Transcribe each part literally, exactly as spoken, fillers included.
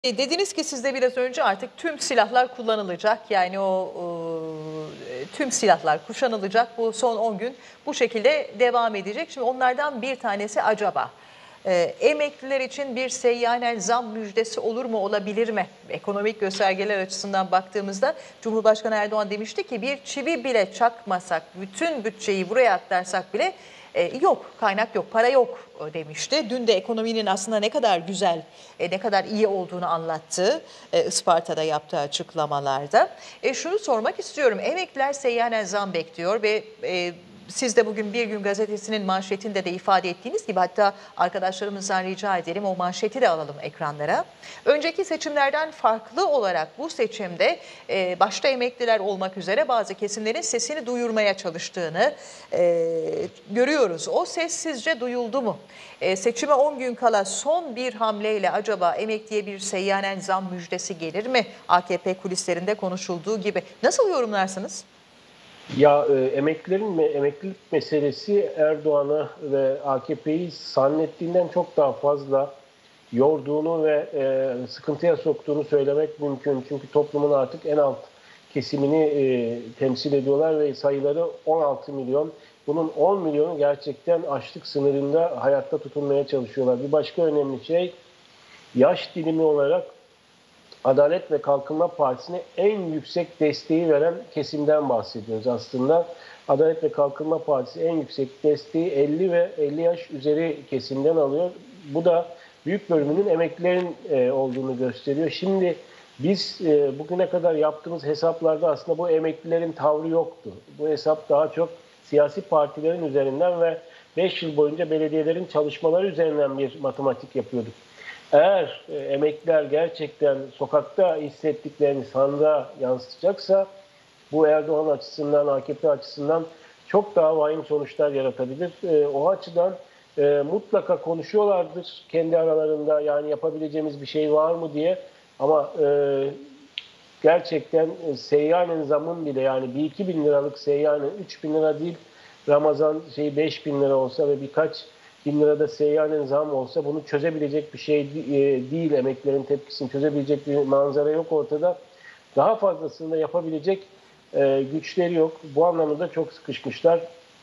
E, dediniz ki siz de biraz önce artık tüm silahlar kullanılacak. Yani o e, tüm silahlar kuşanılacak. Bu son on gün bu şekilde devam edecek. Şimdi onlardan bir tanesi acaba e, emekliler için bir seyyanen zam müjdesi olur mu, olabilir mi? Ekonomik göstergeler açısından baktığımızda Cumhurbaşkanı Erdoğan demişti ki bir çivi bile çakmasak, bütün bütçeyi buraya aktarsak bile e, yok, kaynak yok, para yok e, demişti. Dün de ekonominin aslında ne kadar güzel, e, ne kadar iyi olduğunu anlattı e, Isparta'da yaptığı açıklamalarda. E, şunu sormak istiyorum, emekliler seyyanen zam bekliyor ve e, siz de bugün Bir Gün Gazetesi'nin manşetinde de ifade ettiğiniz gibi, hatta arkadaşlarımızdan rica edelim o manşeti de alalım ekranlara. Önceki seçimlerden farklı olarak bu seçimde e, başta emekliler olmak üzere bazı kesimlerin sesini duyurmaya çalıştığını e, görüyoruz. O ses sizce duyuldu mu? E, seçime on gün kala son bir hamleyle acaba emekliye bir seyyanen zam müjdesi gelir mi? A K P kulislerinde konuşulduğu gibi. Nasıl yorumlarsınız? Ya e, emeklilerin ve emeklilik meselesi Erdoğan'ı ve A K P'yi zannettiğinden çok daha fazla yorduğunu ve e, sıkıntıya soktuğunu söylemek mümkün. Çünkü toplumun artık en alt kesimini e, temsil ediyorlar ve sayıları on altı milyon. Bunun on milyonu gerçekten açlık sınırında hayatta tutunmaya çalışıyorlar. Bir başka önemli şey, yaş dilimi olarak Adalet ve Kalkınma Partisi'ne en yüksek desteği veren kesimden bahsediyoruz aslında. Adalet ve Kalkınma Partisi en yüksek desteği elli ve elli yaş üzeri kesimden alıyor. Bu da büyük bölümünün emeklilerin e, olduğunu gösteriyor. Şimdi biz e, bugüne kadar yaptığımız hesaplarda aslında bu emeklilerin tavrı yoktu. Bu hesap daha çok siyasi partilerin üzerinden ve beş yıl boyunca belediyelerin çalışmaları üzerinden bir matematik yapıyorduk. Eğer e, emekliler gerçekten sokakta hissettiklerini sandığa yansıtacaksa bu Erdoğan açısından, A K P açısından çok daha vahim sonuçlar yaratabilir. E, o açıdan e, mutlaka konuşuyorlardır kendi aralarında, yani yapabileceğimiz bir şey var mı diye. Ama e, gerçekten e, seyyanen zamın bile, yani bir iki bin liralık seyyanen, üç bin lira değil, Ramazan şey beş bin lira olsa ve birkaç bin lirada seyyanen zam olsa bunu çözebilecek bir şey değil. Emeklilerin tepkisini çözebilecek bir manzara yok ortada. Daha fazlasını da yapabilecek e, güçleri yok. Bu anlamda çok sıkışmışlar.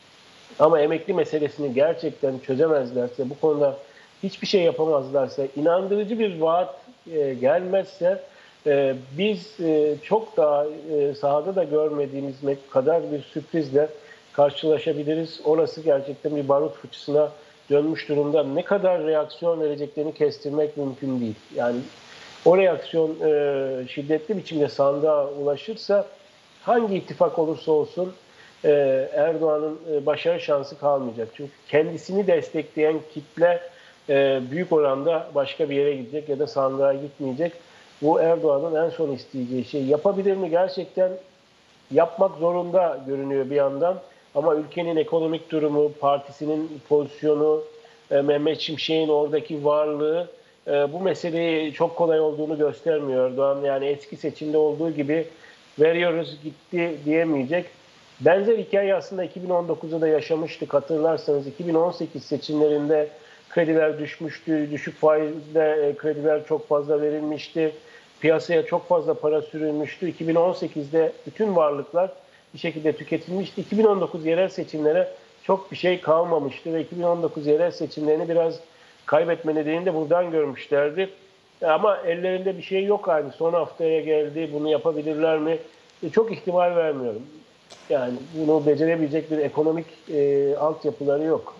Ama emekli meselesini gerçekten çözemezlerse, bu konuda hiçbir şey yapamazlarsa, inandırıcı bir vaat e, gelmezse e, biz e, çok daha e, sahada da görmediğimiz kadar bir sürprizle karşılaşabiliriz. Orası gerçekten bir barut fıçısına dönmüş durumda. Ne kadar reaksiyon vereceklerini kestirmek mümkün değil. Yani o reaksiyon e, şiddetli biçimde sandığa ulaşırsa, hangi ittifak olursa olsun e, Erdoğan'ın e, başarı şansı kalmayacak. Çünkü kendisini destekleyen kitle e, büyük oranda başka bir yere gidecek ya da sandığa gitmeyecek. Bu Erdoğan'ın en son isteyeceği şey. Yapabilir mi? Gerçekten yapmak zorunda görünüyor bir yandan. Ama ülkenin ekonomik durumu, partisinin pozisyonu, e, Mehmet Şimşek'in oradaki varlığı e, bu meseleyi çok kolay olduğunu göstermiyor Erdoğan. Yani eski seçimde olduğu gibi veriyoruz gitti diyemeyecek. Benzer hikaye aslında iki bin on dokuzda da yaşamıştık. Hatırlarsanız iki bin on sekiz seçimlerinde krediler düşmüştü. Düşük faizle krediler çok fazla verilmişti. Piyasaya çok fazla para sürülmüştü. iki bin on sekizde bütün varlıklar bir şekilde tüketilmişti. iki bin on dokuz yerel seçimlere çok bir şey kalmamıştı ve iki bin on dokuz yerel seçimlerini biraz kaybetme nedenini de buradan görmüşlerdi. Ama ellerinde bir şey yok, yani son haftaya geldi, bunu yapabilirler mi? E, çok ihtimal vermiyorum. Yani bunu becerebilecek bir ekonomik e, altyapıları yok.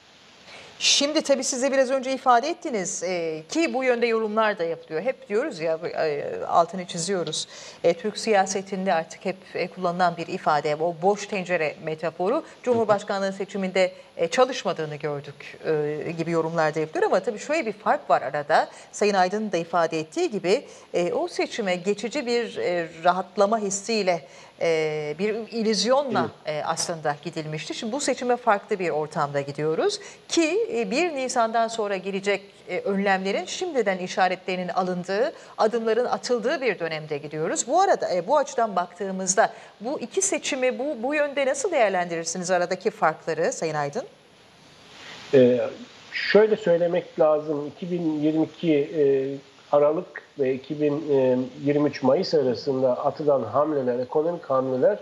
Şimdi tabii siz de biraz önce ifade ettiniz e, ki bu yönde yorumlar da yapılıyor. Hep diyoruz ya, e, altını çiziyoruz. E, Türk siyasetinde artık hep e, kullanılan bir ifade, o boş tencere metaforu. Cumhurbaşkanlığı seçiminde e, çalışmadığını gördük e, gibi yorumlar da yapılıyor. Ama tabii şöyle bir fark var arada. Sayın Aydın'ın da ifade ettiği gibi e, o seçime geçici bir e, rahatlama hissiyle, e, bir illüzyonla e, aslında gidilmişti. Şimdi bu seçime farklı bir ortamda gidiyoruz ki bir Nisan'dan sonra gelecek önlemlerin şimdiden işaretlerinin alındığı, adımların atıldığı bir dönemde gidiyoruz. Bu arada bu açıdan baktığımızda bu iki seçimi bu bu yönde nasıl değerlendirirsiniz, aradaki farkları Sayın Aydın? Ee, şöyle söylemek lazım. iki bin yirmi iki e, Aralık ve iki bin yirmi üç Mayıs arasında atılan hamleler, ekonomik hamleler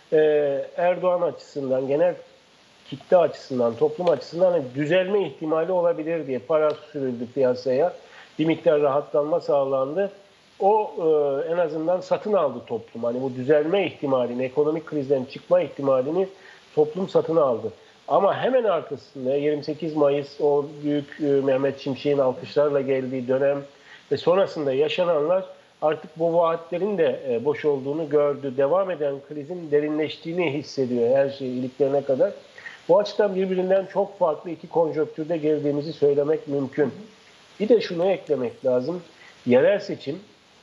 Erdoğan açısından, genel kitle açısından, toplum açısından hani düzelme ihtimali olabilir diye para sürüldü piyasaya. Bir miktar rahatlanma sağlandı. O e, en azından satın aldı toplum. Hani bu düzelme ihtimalini, ekonomik krizden çıkma ihtimalini toplum satın aldı. Ama hemen arkasında yirmi sekiz Mayıs o büyük e, Mehmet Şimşek'in alkışlarla geldiği dönem ve sonrasında yaşananlar artık bu vaatlerin de e, boş olduğunu gördü. Devam eden krizin derinleştiğini hissediyor her şey iliklerine kadar. Bu açıdan birbirinden çok farklı iki konjonktürde geldiğimizi söylemek mümkün. Bir de şunu eklemek lazım. Yerel seçim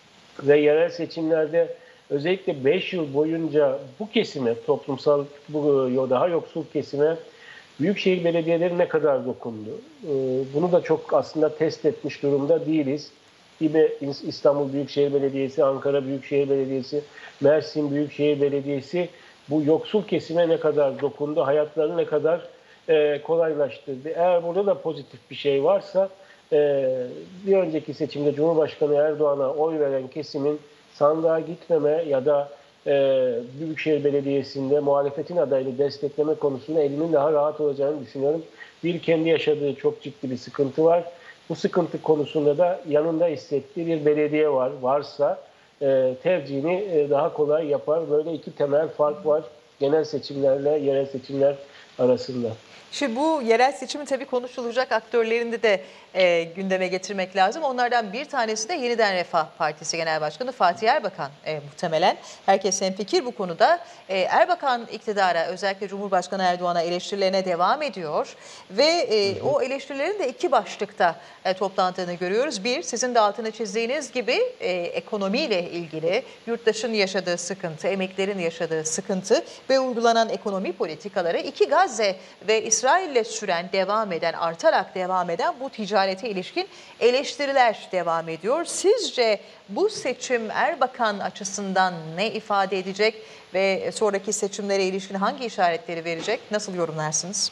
ve yerel seçimlerde özellikle beş yıl boyunca bu kesime, toplumsal, bu daha yoksul kesime büyükşehir belediyeleri ne kadar dokundu? Bunu da çok aslında test etmiş durumda değiliz. Gibi İstanbul Büyükşehir Belediyesi, Ankara Büyükşehir Belediyesi, Mersin Büyükşehir Belediyesi bu yoksul kesime ne kadar dokundu, hayatlarını ne kadar e, kolaylaştırdı. Eğer burada da pozitif bir şey varsa e, bir önceki seçimde Cumhurbaşkanı Erdoğan'a oy veren kesimin sandığa gitmeme ya da e, Büyükşehir Belediyesi'nde muhalefetin adayını destekleme konusunda elinin daha rahat olacağını düşünüyorum. Bir, kendi yaşadığı çok ciddi bir sıkıntı var. Bu sıkıntı konusunda da yanında hissettiği bir belediye var, varsa e, tercihini e, daha kolay yapar. Böyle iki temel fark var genel seçimlerle yerel seçimler arasında. Şimdi bu yerel seçimin tabii konuşulacak aktörlerinde de e, gündeme getirmek lazım. Onlardan bir tanesi de Yeniden Refah Partisi Genel Başkanı Fatih Erbakan e, muhtemelen. Herkes hemfikir bu konuda. E, Erbakan iktidara, özellikle Cumhurbaşkanı Erdoğan'a eleştirilerine devam ediyor. Ve e, o eleştirilerin de iki başlıkta e, toplandığını görüyoruz. Bir, sizin de altını çizdiğiniz gibi e, ekonomiyle ilgili yurttaşın yaşadığı sıkıntı, emeklerin yaşadığı sıkıntı ve uygulanan ekonomi politikaları. İki, Gazze ve İsrail'le süren, devam eden, artarak devam eden bu ticarete ilişkin eleştiriler devam ediyor. Sizce bu seçim Erbakan açısından ne ifade edecek ve sonraki seçimlere ilişkin hangi işaretleri verecek? Nasıl yorumlarsınız?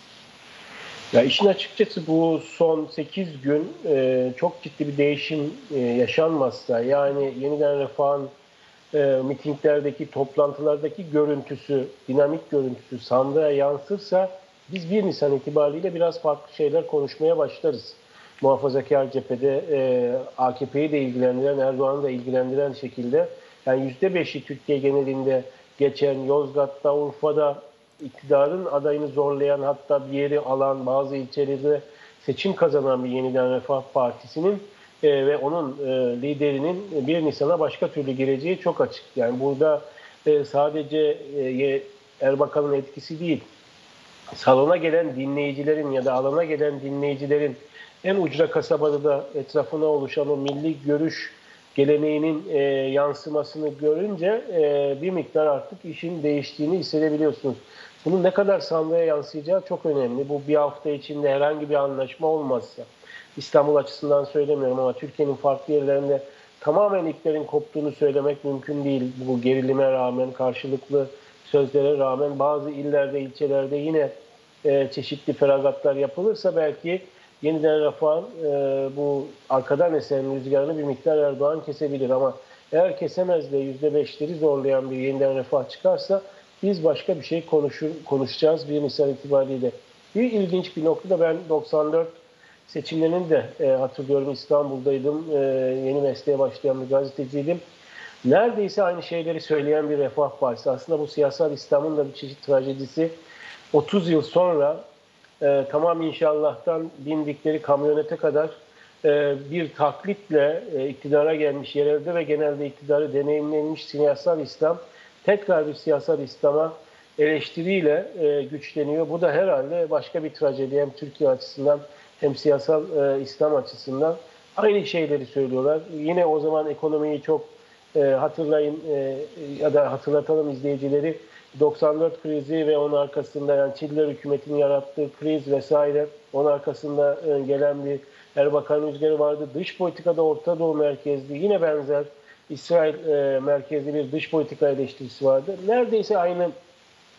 Ya işin açıkçası bu son sekiz gün e, çok ciddi bir değişim e, yaşanmazsa, yani Yeniden Refah'ın e, mitinglerdeki, toplantılardaki görüntüsü, dinamik görüntüsü sandığa yansırsa biz bir Nisan itibariyle biraz farklı şeyler konuşmaya başlarız. Muhafazakar cephede e, A K P'yi de ilgilendiren, Erdoğan'ı da ilgilendiren şekilde, yani yüzde beşi Türkiye genelinde geçen, Yozgat'ta, Urfa'da iktidarın adayını zorlayan, hatta bir yeri alan, bazı ilçelerde seçim kazanan bir Yeniden Refah Partisi'nin e, ve onun e, liderinin bir Nisan'a başka türlü gireceği çok açık. Yani burada e, sadece e, Erbakan'ın etkisi değil, salona gelen dinleyicilerin ya da alana gelen dinleyicilerin en ucra kasabada da etrafına oluşan o milli görüş geleneğinin e, yansımasını görünce e, bir miktar artık işin değiştiğini hissedebiliyorsunuz. Bunun ne kadar sandığa yansıyacağı çok önemli. Bu bir hafta içinde herhangi bir anlaşma olmazsa, İstanbul açısından söylemiyorum ama Türkiye'nin farklı yerlerinde tamamen iplerin koptuğunu söylemek mümkün değil. Bu gerilime rağmen, karşılıklı sözlere rağmen bazı illerde, ilçelerde yine e, çeşitli feragatlar yapılırsa belki Yeniden Refah'ın e, bu arkadan esen rüzgarını bir miktar Erdoğan kesebilir, ama eğer kesemez de yüzde beşleri zorlayan bir Yeniden Refah çıkarsa biz başka bir şey konuşur, konuşacağız bir Nisan itibariyle. Bir ilginç bir noktada, ben doksan dört seçimlerini de e, hatırlıyorum, İstanbul'daydım, e, yeni mesleğe başlayan bir gazeteciydim. Neredeyse aynı şeyleri söyleyen bir Refah Partisi. Aslında bu siyasal İslam'ın da bir çeşit trajedisi. otuz yıl sonra e, tamam inşallah'tan bindikleri kamyonete kadar e, bir taklitle e, iktidara gelmiş, yerelde ve genelde iktidarı deneyimlenmiş siyasal İslam tekrar bir siyasal İslam'a eleştiriyle e, güçleniyor. Bu da herhalde başka bir trajedi, hem Türkiye açısından hem siyasal e, İslam açısından. Aynı şeyleri söylüyorlar. Yine o zaman ekonomiyi çok e, hatırlayın e, ya da hatırlatalım izleyicileri. doksan dört krizi ve onun arkasında, yani Çiller hükümetinin yarattığı kriz vesaire, onun arkasında e, gelen bir Erbakan rüzgarı vardı. Dış politikada Orta Doğu merkezli, yine benzer İsrail e, merkezli bir dış politika eleştirisi vardı. Neredeyse aynı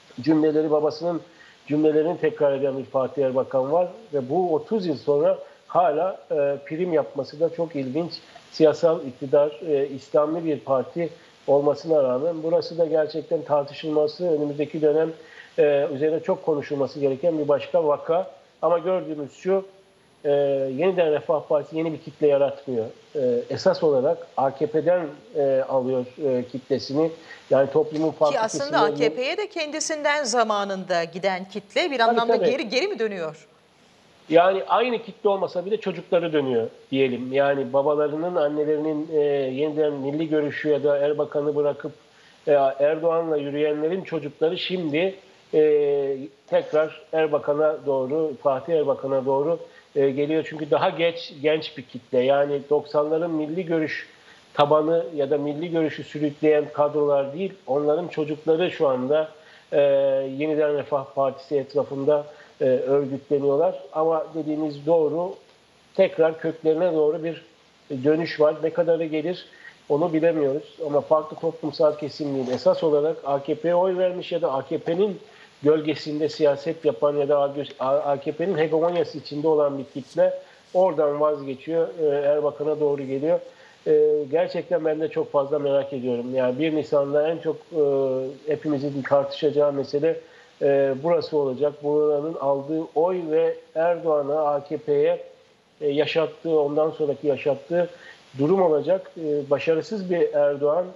cümleleri, babasının cümlelerini tekrar eden bir Fatih Erbakan var ve bu otuz yıl sonra hala e, prim yapması da çok ilginç. Siyasal iktidar, e, İslami bir parti olmasına rağmen burası da gerçekten tartışılması, önümüzdeki dönem e, üzerine çok konuşulması gereken bir başka vaka. Ama gördüğümüz şu, e, yeniden Refah Partisi yeni bir kitle yaratmıyor. E, esas olarak A K P'den e, alıyor e, kitlesini. Yani toplumun farklı Ki aslında kesimlerinin- A K P'ye de kendisinden zamanında giden kitle bir Tabii, anlamda tabii. geri geri mi dönüyor? Yani aynı kitle olmasa bile çocukları dönüyor diyelim. Yani babalarının, annelerinin e, yeniden milli görüşü ya da Erbakan'ı bırakıp e, Erdoğan'la yürüyenlerin çocukları şimdi e, tekrar Erbakan'a doğru, Fatih Erbakan'a doğru e, geliyor. Çünkü daha geç genç bir kitle. Yani doksanların milli görüş tabanı ya da milli görüşü sürükleyen kadrolar değil, onların çocukları şu anda e, Yeniden Refah Partisi etrafında e, örgütleniyorlar. Ama dediğiniz doğru, tekrar köklerine doğru bir dönüş var. Ne kadarı gelir onu bilemiyoruz. Ama farklı toplumsal kesimliğin esas olarak A K P'ye oy vermiş ya da A K P'nin gölgesinde siyaset yapan ya da A K P'nin hegemonyası içinde olan bir kitle oradan vazgeçiyor. Erbakan'a doğru geliyor. Gerçekten ben de çok fazla merak ediyorum. Yani bir Nisan'da en çok hepimizin tartışacağı mesele burası olacak. Buranın aldığı oy ve Erdoğan'a, A K P'ye yaşattığı, ondan sonraki yaşattığı durum olacak. Başarısız bir Erdoğan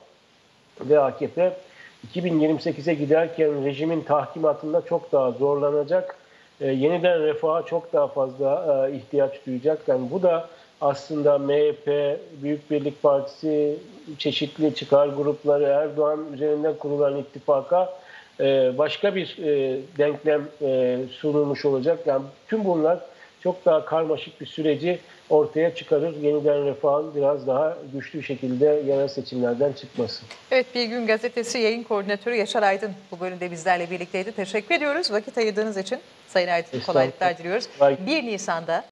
ve A K P iki bin yirmi sekize giderken rejimin tahkimatında çok daha zorlanacak. Yeniden refaha çok daha fazla ihtiyaç duyacak. Yani bu da aslında M H P, Büyük Birlik Partisi, çeşitli çıkar grupları, Erdoğan üzerinden kurulan ittifaka başka bir denklem sunulmuş olacak. Yani tüm bunlar çok daha karmaşık bir süreci ortaya çıkarır. Yeniden Refah'ın biraz daha güçlü şekilde yerel seçimlerden çıkması. Evet, Bir Gün Gazetesi yayın koordinatörü Yaşar Aydın bu bölümde bizlerle birlikteydi. Teşekkür ediyoruz. Vakit ayırdığınız için Sayın Aydın kolaylıklar diliyoruz. bir Nisan'da